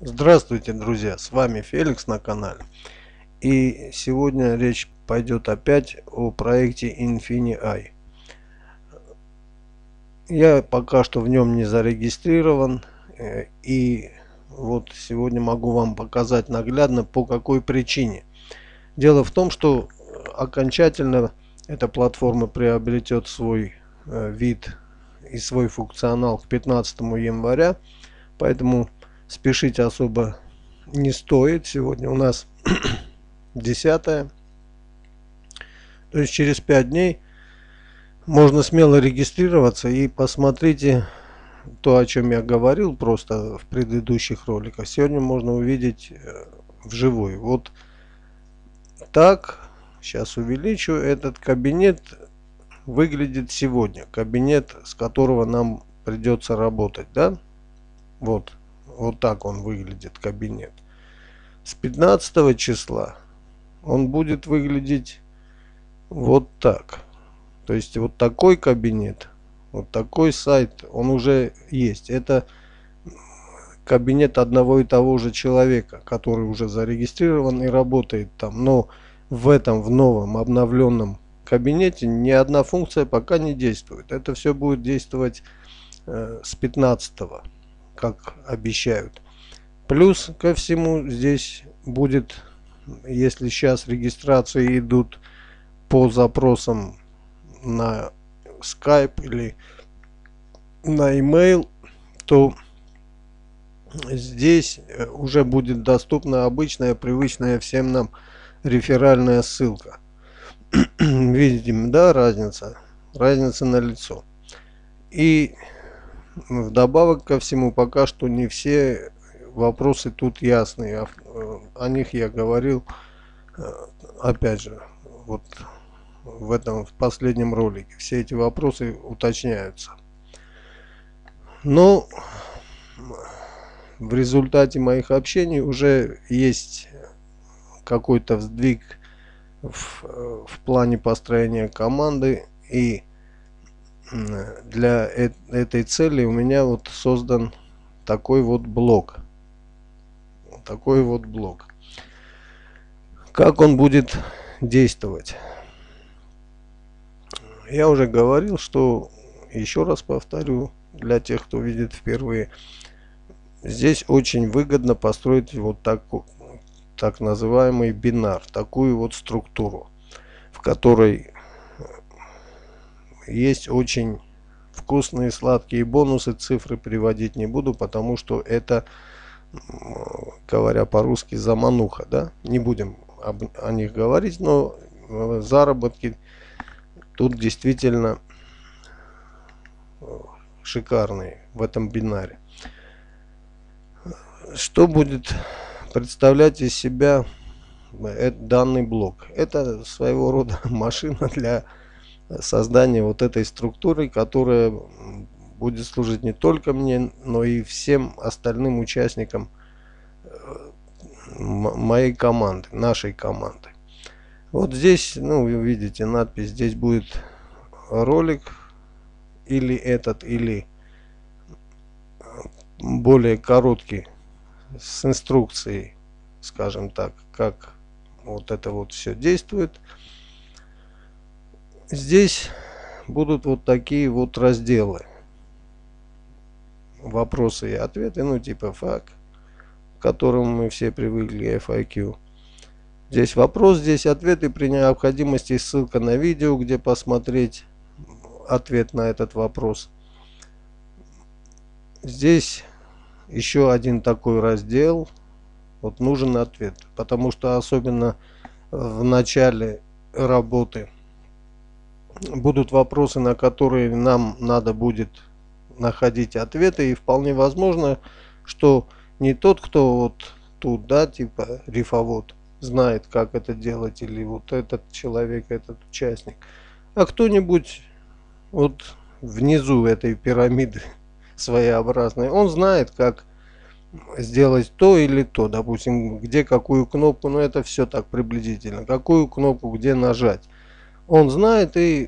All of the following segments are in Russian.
Здравствуйте, друзья! С вами Феликс на канале. И сегодня речь пойдет опять о проекте InfiniEye. Я пока что в нем не зарегистрирован. И вот сегодня могу вам показать наглядно, по какой причине. Дело в том, что окончательно эта платформа приобретет свой вид и свой функционал к 15 января. Поэтому спешить особо не стоит. Сегодня у нас 10. То есть через 5 дней можно смело регистрироваться. И посмотрите то, о чем я говорил просто в предыдущих роликах. Сегодня можно увидеть вживую. Вот так. Сейчас увеличу. Этот кабинет выглядит сегодня. Кабинет, с которого нам придется работать, да? Вот так он выглядит, кабинет. С 15 числа он будет выглядеть вот так. То есть вот такой кабинет, вот такой сайт, он уже есть. Это кабинет одного и того же человека, который уже зарегистрирован и работает там. Но в новом обновленном кабинете ни одна функция пока не действует. Это все будет действовать с 15, как обещают. Плюс ко всему здесь будет, если сейчас регистрации идут по запросам на Skype или на email, то здесь уже будет доступна обычная, привычная всем нам реферальная ссылка. Видим, да, разница? Разница налицо. И вдобавок ко всему, пока что не все вопросы тут ясные. О них я говорил, опять же, вот в последнем ролике. Все эти вопросы уточняются. Но в результате моих общений уже есть какой-то сдвиг в плане построения команды. И для этой цели у меня вот создан такой вот блок. Как он будет действовать? Я уже говорил, что, еще раз повторю, для тех, кто видит впервые, здесь очень выгодно построить вот так называемый бинар, такую вот структуру, в которой есть очень вкусные сладкие бонусы. Цифры приводить не буду, потому что это, говоря по-русски, замануха, да? Не будем о них говорить, но заработки тут действительно шикарные в этом бинаре. Что будет представлять из себя данный блок? Это своего рода машина для создания вот этой структуры, которая будет служить не только мне, но и всем остальным участникам моей команды, нашей команды. Вот здесь, ну, вы видите надпись, здесь будет ролик, или этот, или более короткий, с инструкцией, скажем так, как вот это вот все действует. Здесь будут вот такие вот разделы: вопросы и ответы, ну типа ФАК, к которому мы все привыкли, FAQ. Здесь вопрос, здесь ответы, при необходимости ссылка на видео, где посмотреть ответ на этот вопрос. Здесь еще один такой раздел, вот нужен ответ, потому что особенно в начале работы будут вопросы, на которые нам надо будет находить ответы, и вполне возможно, что не тот, кто вот тут, да, типа рифовод, знает, как это делать, или вот этот человек, этот участник, а кто-нибудь вот внизу этой пирамиды своеобразной, он знает, как сделать то или то, допустим, где какую кнопку, но это все так приблизительно, какую кнопку где нажать. Он знает и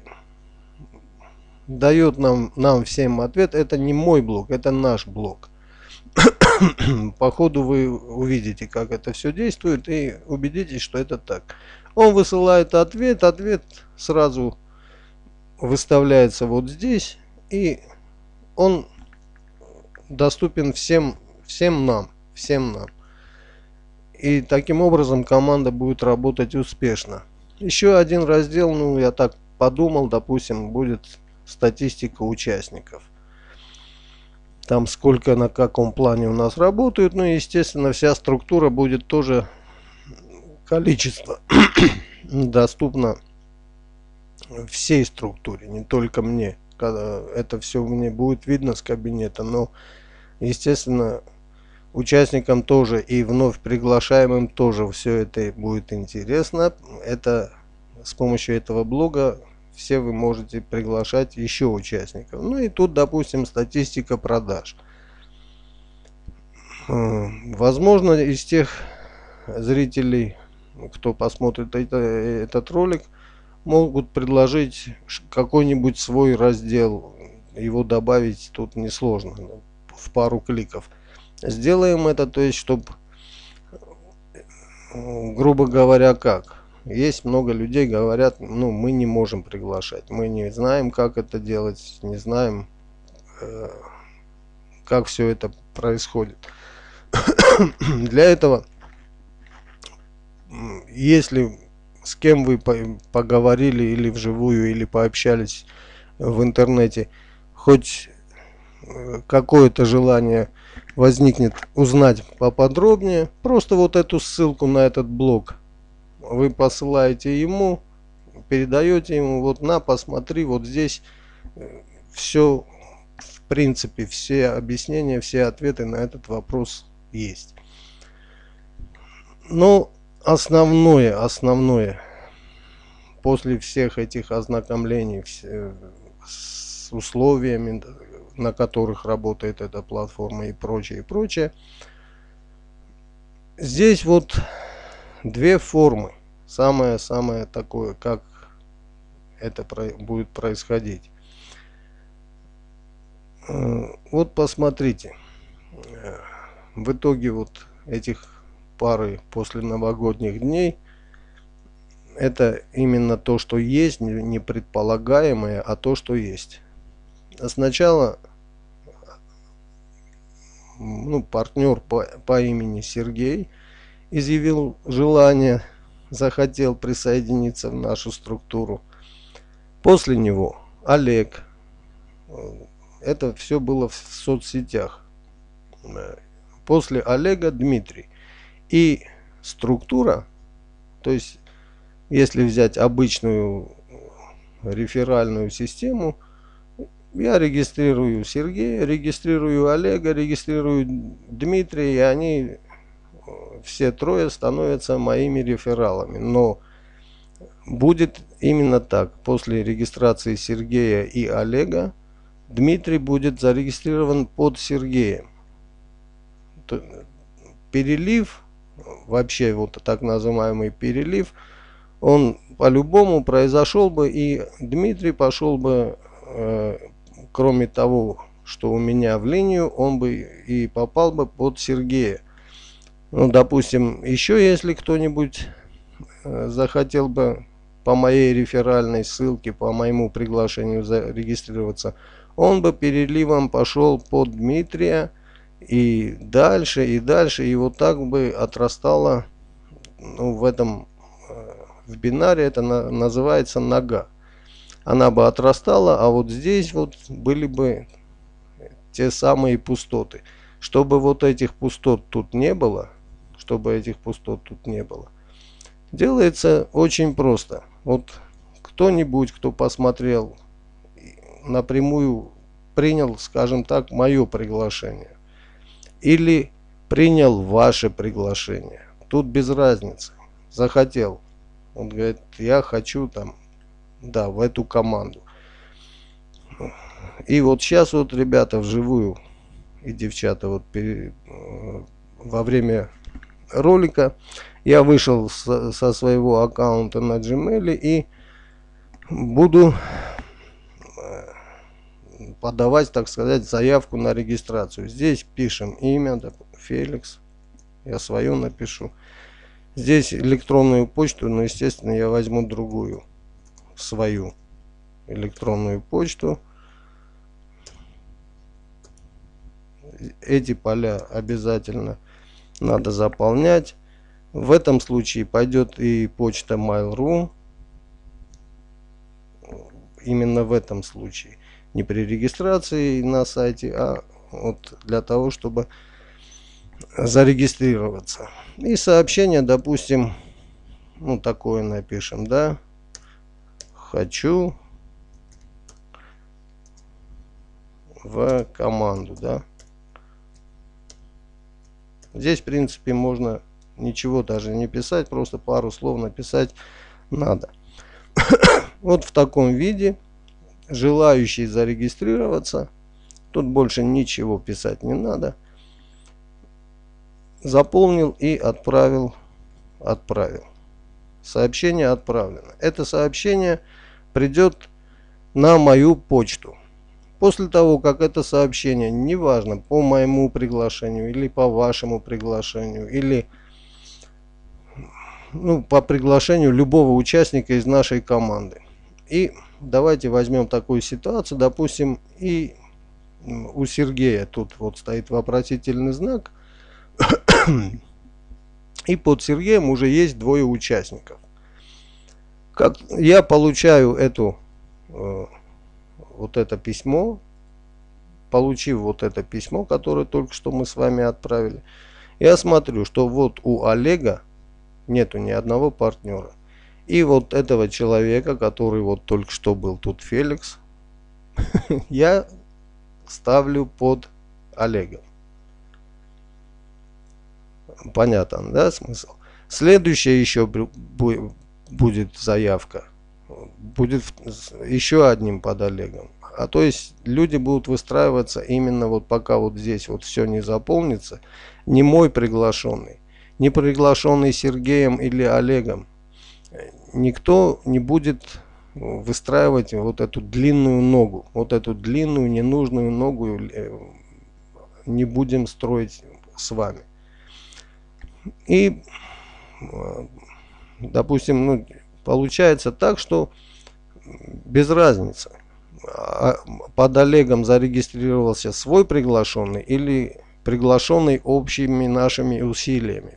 дает нам всем ответ. Это не мой блок, это наш блок. По ходу вы увидите, как это все действует, и убедитесь, что это так. Он высылает ответ, ответ сразу выставляется вот здесь, и он доступен всем нам. И таким образом команда будет работать успешно. Еще один раздел, ну я так подумал, допустим, будет статистика участников. Там сколько на каком плане у нас работают, ну и естественно вся структура будет тоже, количество доступно всей структуре, не только мне. Когда это все мне будет видно с кабинета, но естественно участникам тоже и вновь приглашаемым тоже все это будет интересно. Это с помощью этого блога все вы можете приглашать еще участников. Ну и тут, допустим, статистика продаж. Возможно, из тех зрителей, кто посмотрит этот ролик, могут предложить какой-нибудь свой раздел. Его добавить тут несложно, в пару кликов. Сделаем это, то есть, чтобы, грубо говоря, как. Есть много людей, говорят, ну, мы не можем приглашать. Мы не знаем, как это делать, не знаем, как все это происходит. Для этого, если с кем вы поговорили или вживую, или пообщались в интернете, хоть какое-то желание возникнет узнать поподробнее, просто вот эту ссылку на этот блог вы посылаете ему, передаете ему, вот на, посмотри, вот здесь все, в принципе, все объяснения, все ответы на этот вопрос есть. Но основное, после всех этих ознакомлений с условиями, на которых работает эта платформа и прочее, здесь вот две формы. Самое такое, как это будет происходить. Вот посмотрите. В итоге вот этих пары после новогодних дней, это именно то, что есть, не предполагаемое, а то, что есть. Сначала, ну, партнер по имени Сергей изъявил желание, захотел присоединиться в нашу структуру. После него Олег. Это все было в соцсетях. После Олега Дмитрий. И структура, то есть если взять обычную реферальную систему, я регистрирую Сергея, регистрирую Олега, регистрирую Дмитрия, и они все трое становятся моими рефералами. Но будет именно так. После регистрации Сергея и Олега Дмитрий будет зарегистрирован под Сергеем. Перелив, вообще вот так называемый перелив, он по-любому произошел бы, и Дмитрий пошел бы, кроме того, что у меня в линию, он бы и попал бы под Сергея. Ну, допустим, еще если кто-нибудь захотел бы по моей реферальной ссылке, по моему приглашению зарегистрироваться, он бы переливом пошел под Дмитрия и дальше, и вот так бы отрастало, ну, в бинаре это называется нога. Она бы отрастала, а вот здесь вот были бы те самые пустоты. Чтобы вот этих пустот тут не было, делается очень просто. Вот кто-нибудь, кто посмотрел, напрямую принял, скажем так, мое приглашение или принял ваше приглашение, тут без разницы, захотел, он говорит, я хочу там, да, в эту команду. И вот сейчас вот ребята вживую и девчата вот во время ролика я вышел со своего аккаунта на Gmail и буду подавать, так сказать, заявку на регистрацию. Здесь пишем имя, Феликс. Я свою напишу. Здесь электронную почту, но, естественно, я возьму другую, свою электронную почту. Эти поля обязательно надо заполнять. В этом случае пойдет и почта Mail.ru. Именно в этом случае. Не при регистрации на сайте, а вот для того, чтобы зарегистрироваться. И сообщение, допустим, ну такое напишем, да. Хочу в команду, да. Здесь, в принципе, можно ничего даже не писать, просто пару слов написать надо. Вот в таком виде желающий зарегистрироваться, тут больше ничего писать не надо, заполнил и отправил. Сообщение отправлено. Это сообщение придет на мою почту. После того, как это сообщение, неважно, по моему приглашению или по вашему приглашению, или по приглашению любого участника из нашей команды. И давайте возьмем такую ситуацию, допустим, и у Сергея тут вот стоит вопросительный знак, и под Сергеем уже есть двое участников. Как я получаю вот это письмо, получив вот это письмо, которое только что мы с вами отправили, я смотрю, что вот у Олега нету ни одного партнера. И вот этого человека, который вот только что был тут, Феликс, я ставлю под Олегом. Понятно, да, смысл? Следующая еще будет заявка. Будет еще одним под Олегом. А то есть люди будут выстраиваться именно вот пока вот здесь вот все не заполнится. Не мой приглашенный, не приглашенный Сергеем или Олегом. Никто не будет выстраивать вот эту длинную ногу. Вот эту длинную ненужную ногу не будем строить с вами. И, допустим, получается так, что без разницы, под Олегом зарегистрировался свой приглашенный или приглашенный общими нашими усилиями.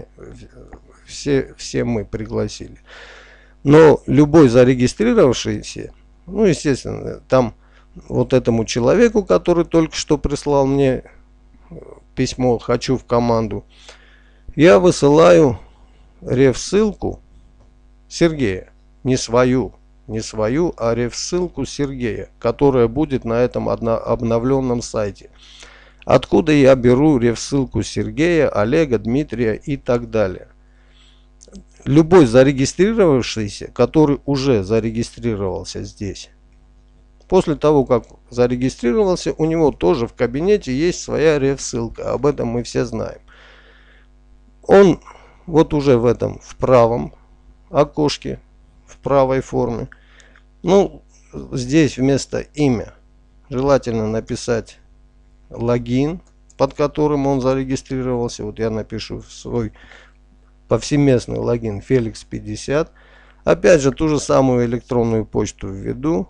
Все мы пригласили. Но любой зарегистрировавшийся, естественно, там вот этому человеку, который только что прислал мне письмо «Хочу в команду», я высылаю реф-ссылку Сергея, не свою, а реф-ссылку Сергея, которая будет на этом обновленном сайте. Откуда я беру реф-ссылку Сергея, Олега, Дмитрия и так далее. Любой зарегистрировавшийся, который уже зарегистрировался здесь, после того, как зарегистрировался, у него тоже в кабинете есть своя реф-ссылка. Об этом мы все знаем. Он вот уже в правом окошке, в правой форме. Здесь вместо имя желательно написать логин, под которым он зарегистрировался. Вот я напишу свой повсеместный логин Felix50. Опять же, ту же самую электронную почту введу.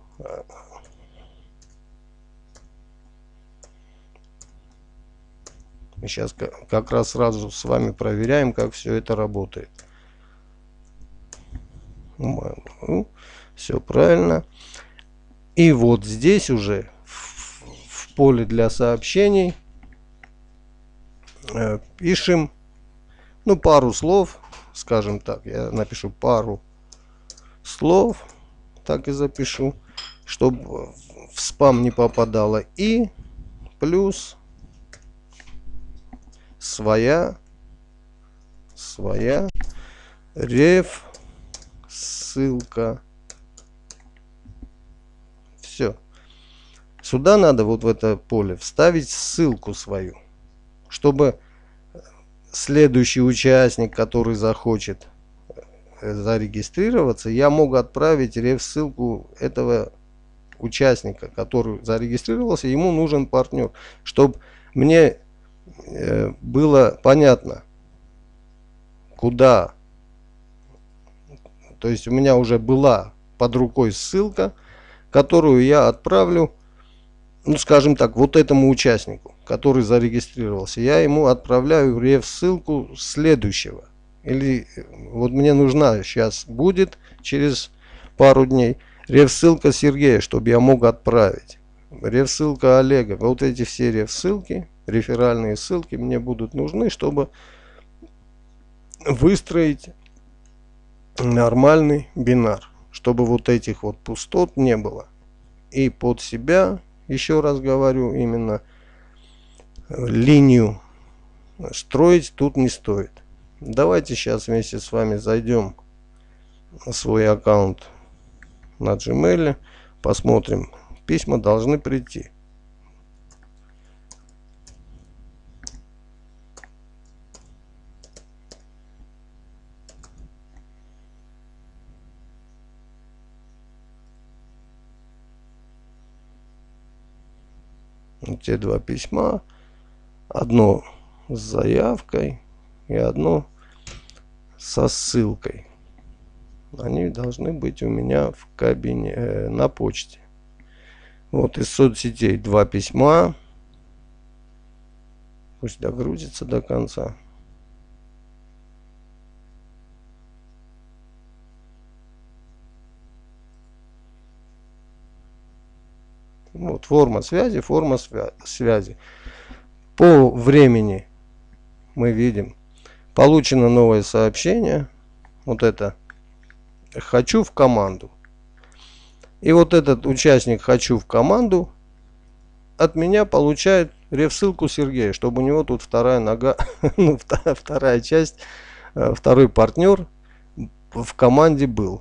Мы сейчас как раз сразу с вами проверяем, как все это работает. Все правильно. И вот здесь уже в поле для сообщений пишем пару слов, скажем так. Я напишу пару слов, так и запишу, чтобы в спам не попадало. И плюс своя реф ссылка. Все. Сюда надо вот в это поле вставить ссылку свою, чтобы следующий участник, который захочет зарегистрироваться, я могу отправить реф-ссылку этого участника, который зарегистрировался, ему нужен партнер, чтобы мне было понятно, куда. То есть у меня уже была под рукой ссылка, которую я отправлю, ну скажем так, вот этому участнику, который зарегистрировался. Я ему отправляю реф-ссылку следующего. Или вот мне нужна сейчас будет через пару дней реф-ссылка Сергея, чтобы я мог отправить. Реф-ссылка Олега. Вот эти все реф-ссылки, реферальные ссылки мне будут нужны, чтобы выстроить нормальный бинар, чтобы вот этих вот пустот не было. И под себя, еще раз говорю, именно линию строить тут не стоит. Давайте сейчас вместе с вами зайдем на свой аккаунт на Gmail, посмотрим. Письма должны прийти. Те два письма, одно с заявкой и одно со ссылкой. Они должны быть у меня в кабине на почте. Вот из соцсетей два письма. Пусть догрузится до конца. Вот форма связи, форма связи. По времени мы видим, получено новое сообщение. Вот это «Хочу в команду». И вот этот участник «Хочу в команду» от меня получает реф-ссылку Сергея, чтобы у него тут вторая нога, ну, вторая часть, второй партнер в команде был.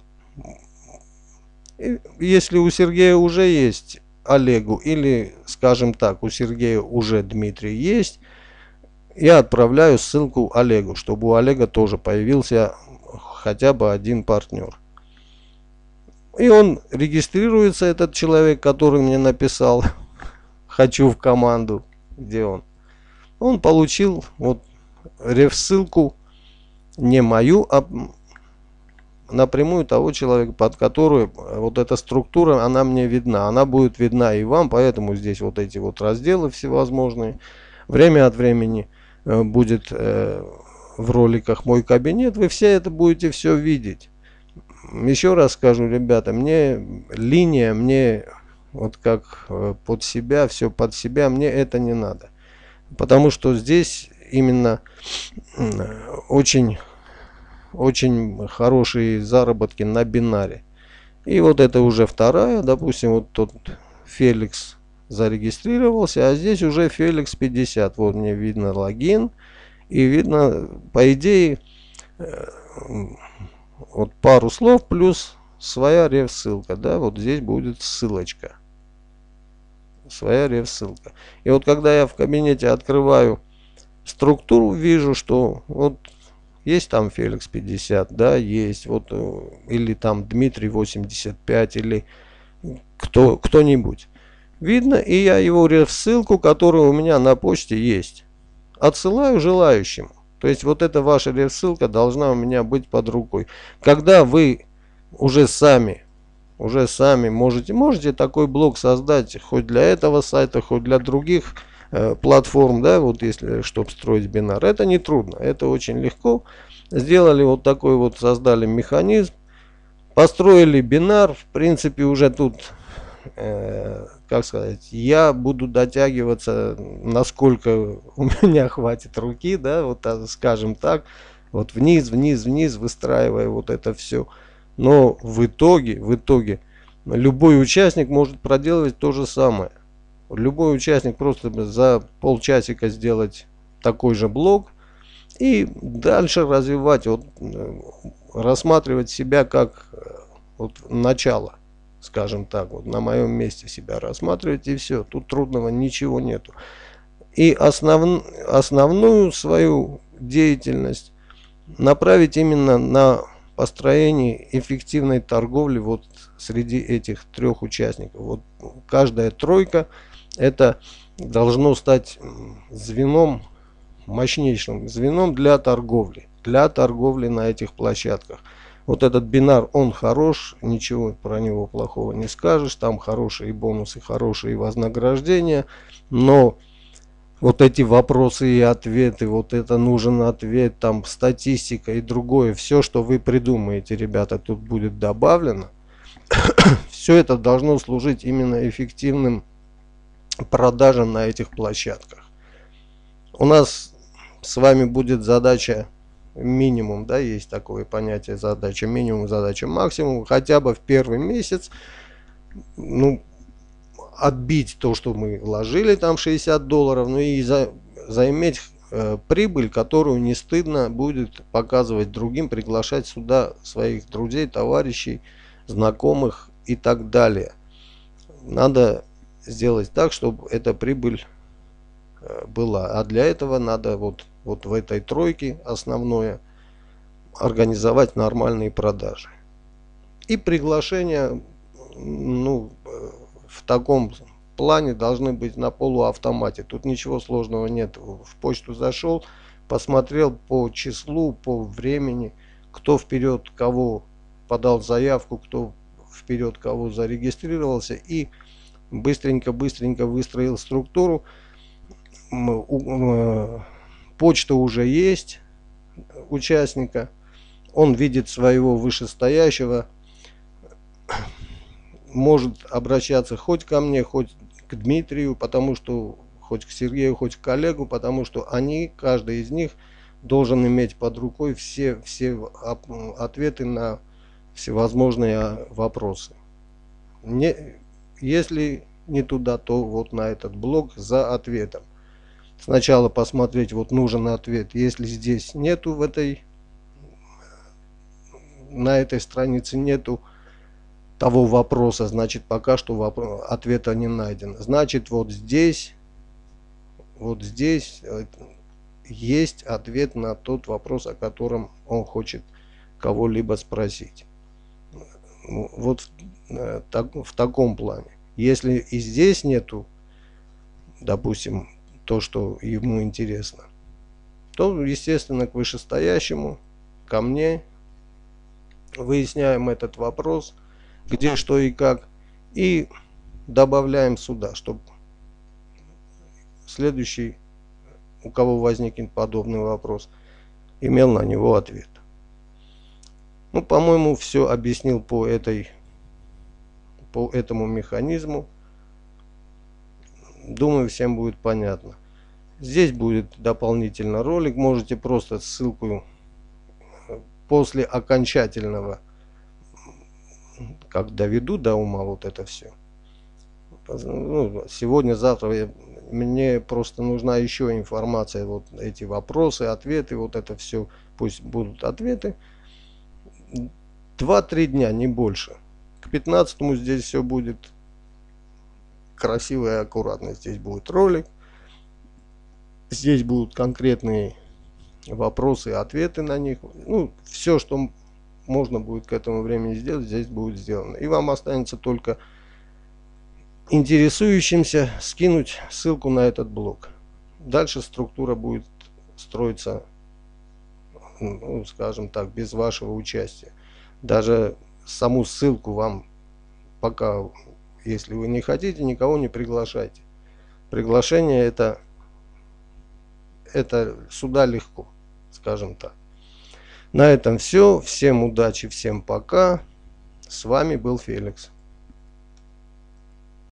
И если у Сергея уже есть Олегу, или, скажем так, у Сергея уже Дмитрий есть, я отправляю ссылку Олегу, чтобы у Олега тоже появился хотя бы один партнер. И он регистрируется, этот человек, который мне написал «Хочу в команду». Где он? Он получил вот реф-ссылку не мою, а напрямую того человека, под которую вот эта структура, она мне видна. Она будет видна и вам, поэтому здесь вот эти вот разделы всевозможные. Время от времени будет в роликах мой кабинет, вы все это будете все видеть. Еще раз скажу, ребята, мне линия, мне вот как под себя, все под себя, мне это не надо. Потому что здесь именно очень хорошие заработки на бинаре. И вот это уже вторая, допустим, вот тот Феликс зарегистрировался, а здесь уже Феликс 50. Вот мне видно логин и видно, по идее, вот пару слов плюс своя реф-ссылка, да, вот здесь будет ссылочка, своя реф-ссылка. И вот когда я в кабинете открываю структуру, вижу, что вот есть там Феликс 50, да, есть, вот, или там Дмитрий 85, или кто-нибудь. Видно, и я его реф-ссылку, которая у меня на почте есть, отсылаю желающим. То есть вот эта ваша реф-ссылка должна у меня быть под рукой. Когда вы уже сами можете такой блог создать, хоть для этого сайта, хоть для других платформ, да, вот если чтобы строить бинар, это не трудно, это очень легко. Сделали вот такой вот, создали механизм, построили бинар, в принципе уже тут, как сказать, я буду дотягиваться, насколько у меня хватит руки, да, вот скажем так, вот вниз, выстраивая вот это все. Но в итоге любой участник может проделать то же самое. Любой участник просто за полчасика сделать такой же блог и дальше развивать, вот, рассматривать себя как вот начало, скажем так, вот на моем месте себя рассматривать, и все, тут трудного ничего нету. И основную свою деятельность направить именно на построение эффективной торговли вот среди этих трех участников. Вот каждая тройка, это должно стать звеном мощнейшим звеном для торговли. Для торговли на этих площадках. Вот этот бинар, он хорош, ничего про него плохого не скажешь. Там хорошие бонусы, хорошие вознаграждения. Но вот эти вопросы и ответы, вот это нужен ответ, там статистика и другое, все, что вы придумаете, ребята, тут будет добавлено. Все это должно служить именно эффективным продажам на этих площадках. У нас с вами будет задача минимум, да, есть такое понятие задача минимум, задача максимум, хотя бы в первый месяц, ну, отбить то, что мы вложили там $60, ну и заиметь прибыль, которую не стыдно будет показывать другим, приглашать сюда своих друзей, товарищей, знакомых и так далее. Надо сделать так, чтобы эта прибыль была. А для этого надо вот в этой тройке основное организовать нормальные продажи. И приглашения, ну, в таком плане должны быть на полуавтомате. Тут ничего сложного нет. В почту зашел, посмотрел по числу, по времени, кто вперед кого подал заявку, кто вперед кого зарегистрировался, и быстренько выстроил структуру. Почта уже есть участника, он видит своего вышестоящего, может обращаться хоть ко мне, хоть к Дмитрию, потому что хоть к Сергею, хоть к коллегу, потому что они, каждый из них должен иметь под рукой все ответы на всевозможные вопросы. Если не туда, то вот на этот блок за ответом. Сначала посмотреть, вот нужен ответ. Если здесь нету на этой странице нету того вопроса, значит пока что ответа не найден. Значит вот здесь есть ответ на тот вопрос, о котором он хочет кого-либо спросить. Вот в таком плане. Если и здесь нету, допустим, то, что ему интересно, то, естественно, к вышестоящему, ко мне, выясняем этот вопрос, где, что и как, и добавляем сюда, чтобы следующий, у кого возникнет подобный вопрос, имел на него ответ. Ну, по-моему, все объяснил по этому механизму. Думаю, всем будет понятно. Здесь будет дополнительно ролик. Можете просто ссылку после окончательного, как доведу до ума вот это все. Ну, сегодня, завтра мне просто нужна еще информация. Вот эти вопросы, ответы, вот это все. Пусть будут ответы. 2-3 дня, не больше. К 15-му здесь все будет красиво и аккуратно. Здесь будет ролик. Здесь будут конкретные вопросы и ответы на них. Ну, все, что можно будет к этому времени сделать, здесь будет сделано. И вам останется только интересующимся скинуть ссылку на этот блог. Дальше структура будет строиться, ну, скажем так, без вашего участия. Даже саму ссылку вам пока, если вы не хотите, никого не приглашайте. Приглашение это сюда легко, скажем так. На этом все. Всем удачи, всем пока. С вами был Феликс.